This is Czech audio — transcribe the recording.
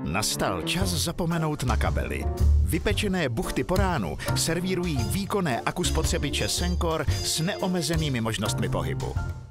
Nastal čas zapomenout na kabely. Vypečené buchty po ránu servírují výkonné akuspotřebiče Sencor s neomezenými možnostmi pohybu.